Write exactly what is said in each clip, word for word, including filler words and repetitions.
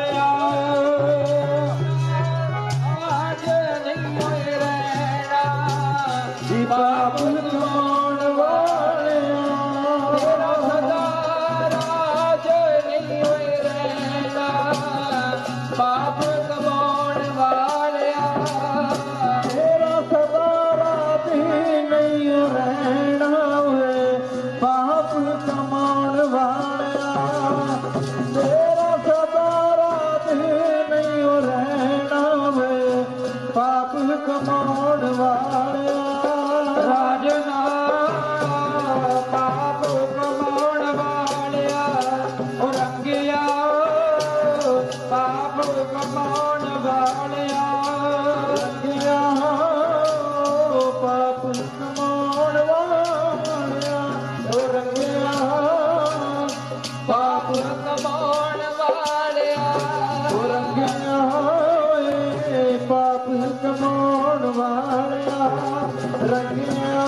वालिया आज नहीं रहना पाप कमाउण वालिया तेरा सदा राज नहीं रहना पाप कमाउण वालिया तेरा सदा राज नहीं रहना पाप कमाउण वालिया तेरा सदा राज नहीं रहना पाप कमाउण वालिया राजना पाप कमाउण वालिया रंगिया पाप कमाउण वालिया रंगिया पाप कमाउण वालिया रंगिया पाप कमाउण वालिया रंगिया पाप कमाउण वालिया रंगिया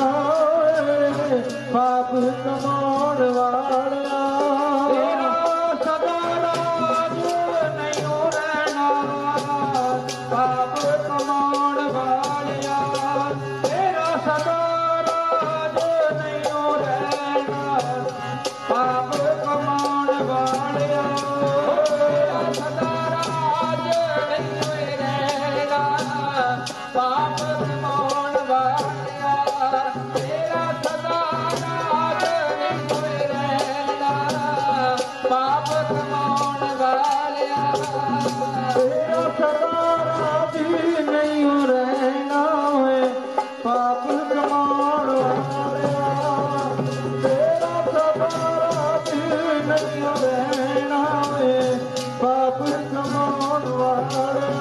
पाप कमाउण वालिया तेरा सदा राज नहीं रहना पाप कमाउण वालिया तेरा सदा राज नहीं रहना पाप कमाउण वालिया तेरा सदा राज नहीं रहना पाप कमाउण वालिया तेरा सदा राज नहीं रहना पाप कमाउण वालिया तेरा सदा राज नहीं रहना पाप कमाउण वालिया तेरा सदा राज नहीं रहना पाप कमाउण वालिया